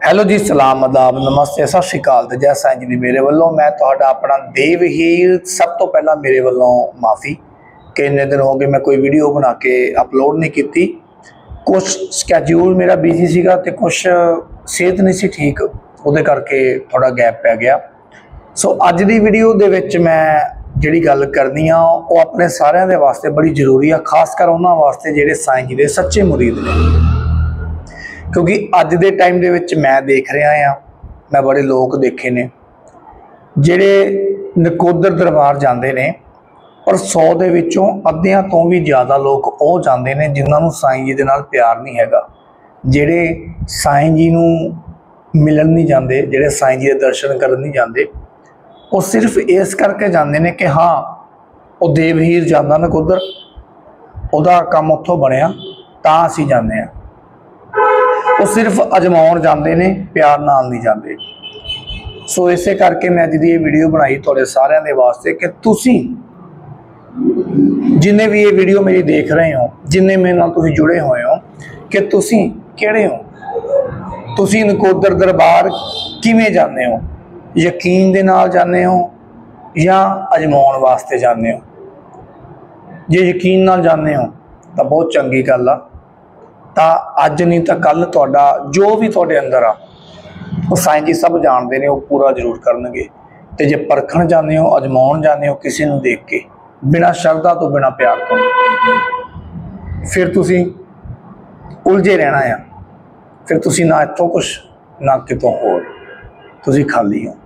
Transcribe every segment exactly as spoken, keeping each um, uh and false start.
Hello ਜੀ, ਸਲਾਮ, ਆਦਾਬ, ਨਮਸਤੇ, ਸਤਿ ਸ਼੍ਰੀ ਅਕਾਲ ਤੇ ਜੈ ਸਾਈਂ ਜੀ ਦੀ ਮੇਰੇ ਵੱਲੋਂ ਮੈਂ ਤੁਹਾਡਾ ਆਪਣਾ ਦੇਵਹੀਰ। ਸਭ ਤੋਂ ਪਹਿਲਾਂ ਮੇਰੇ ਵੱਲੋਂ ਮਾफ़ी कि इन्ने दिन हो गए मैं कोई वीडियो बना के अपलोड नहीं की। कुछ स्कैड्यूल मेरा बिजी सीगा ते कुछ सेहत नहीं सी ठीक, उहदे करके थोड़ा गैप पै गया। सो अज दी वीडियो दे विच मैं जिहड़ी गल करनी आ वो अपने सारिਆਂ ਦੇ वास्ते बड़ी जरूरी आ, खास कर उन्हां वास्ते जिहड़े साईं जी दे सच्चे मुरीद ने। क्योंकि अज दे टाइम दे विच मैं देख रहा हाँ, मैं बड़े लोग देखे ने जिहड़े नकोदर दरबार जाते हैं, पर सौ दे विचों अद्धियां तो भी ज़्यादा लोग वो जाते हैं जिन्हां नूं साईं जी दे नाल प्यार नहीं हैगा, जिहड़े साईं जी नूं मिलन नहीं जाते, जिहड़े साईं जी दे दर्शन करन नहीं जाते। वो सिर्फ इस करके जाते हैं कि हाँ वो देवहीर जाता नकोदर, उहदा काम उत्थों बनिया तां असीं जाते हैं। वो सिर्फ अजमाउण जाते हैं, प्यार नाल नहीं जाते। सो इसे करके मैं अज दी ये वीडियो बनाई तुहाडे सारिਆਂ दे वास्ते कि तुसीं जिन्हें भी ये वीडियो मेरी देख रहे हो, जिन्हें मेरे नाल तुसीं जुड़े हुए हो, कि तुसीं किहड़े हो, तुसीं नकोदर दरबार किवें जाते हो, यकीन दे नाल जाते हो या अजमाउण वास्ते जाते हो। जे यकीन नाल जाते हो तो बहुत चंगी गल आ, तो अज नहीं तो कल तुहाडा जो भी तुहाडे अंदर आ वो साईं जी सब जानते हैं, वो पूरा जरूर करनगे। तो जे परखण जाते हो, अजमाउण जाते हो किसी नूं देख के, बिना शरदा तो बिना प्यार तो, फिर तुसीं उलझे रहना आ, फिर तुसीं ना इत्थों कुछ ना कितों होर, तुसीं खाली हो।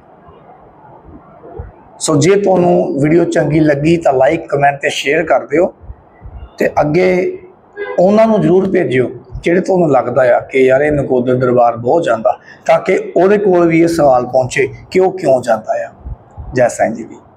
सो जे तुहानूं वीडियो चंगी लगी तो लाइक कमेंट ते शेयर कर दिओ, ते अगे उन्होंने जरूर भेजियो जिहड़े तुहानूं लगदा आ कि यार ये नकोदर दरबार बहुत जाता, ताकि उहदे कोल भी ये सवाल पहुँचे कि वह क्यों जाता है। जय साईं जी दी।